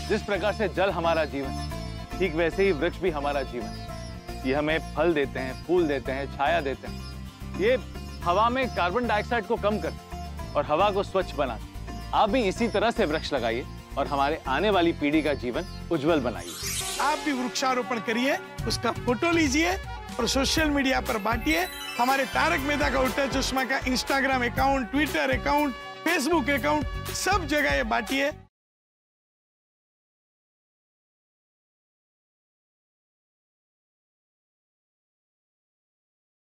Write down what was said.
जिस प्रकार से जल हमारा जीवन, ठीक वैसे ही वृक्ष भी हमारा जीवन। ये हमें फल देते हैं, फूल देते हैं, छाया देते हैं। ये हवा में कार्बन डाइऑक्साइड को कम करते हैं और हवा को स्वच्छ बनाते हैं। आप भी इसी तरह से वृक्ष लगाइए और हमारे आने वाली पीढ़ी का जीवन उज्जवल बनाइए। आप भी वृक्षारोपण करिए, उसका फोटो लीजिए और सोशल मीडिया पर बांटिए। हमारे तारक मेहता का उल्टा चश्मा का Instagram account, Twitter account, Facebook account, सब जगह ये बांटिए।